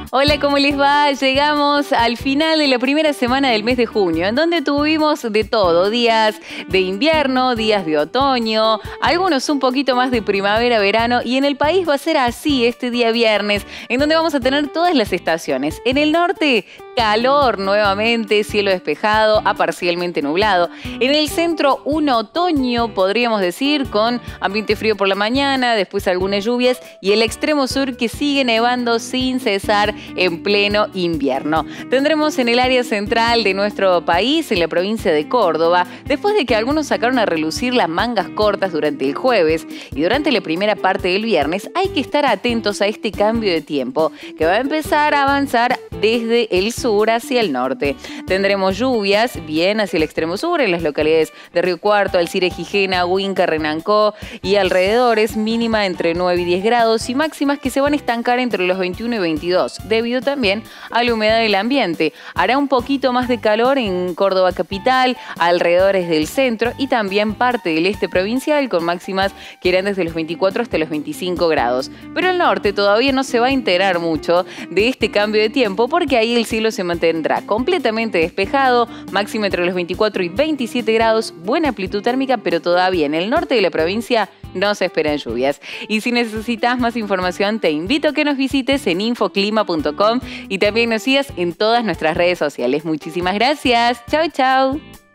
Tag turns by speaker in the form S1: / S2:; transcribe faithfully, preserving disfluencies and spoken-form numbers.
S1: Hola, ¿cómo les va? Llegamos al final de la primera semana del mes de junio, en donde tuvimos de todo, días de invierno, días de otoño, algunos un poquito más de primavera, verano, y en el país va a ser así este día viernes, en donde vamos a tener todas las estaciones. En el norte, calor nuevamente, cielo despejado a parcialmente nublado. En el centro, un otoño, podríamos decir, con ambiente frío por la mañana, después algunas lluvias, y el extremo sur que sigue nevando sin cesar en pleno invierno. Tendremos en el área central de nuestro país, en la provincia de Córdoba, después de que algunos sacaron a relucir las mangas cortas durante el jueves y durante la primera parte del viernes, hay que estar atentos a este cambio de tiempo que va a empezar a avanzar desde el sur hacia el norte. Tendremos lluvias bien hacia el extremo sur en las localidades de Río Cuarto, Alcire, Gijena, Huinca, Renancó y alrededores, mínima entre nueve y diez grados y máximas que se van a estancar entre los veintiuno y veintidós, debido también a la humedad del ambiente. Hará un poquito más de calor en Córdoba capital, alrededores del centro y también parte del este provincial, con máximas que irán desde los veinticuatro hasta los veinticinco grados. Pero el norte todavía no se va a enterar mucho de este cambio de tiempo, porque ahí el cielo se mantendrá completamente despejado, máxima entre los veinticuatro y veintisiete grados, buena amplitud térmica, pero todavía en el norte de la provincia no se esperan lluvias. Y si necesitas más información, te invito a que nos visites en infoclima punto com y también nos sigas en todas nuestras redes sociales. Muchísimas gracias. Chau, chau.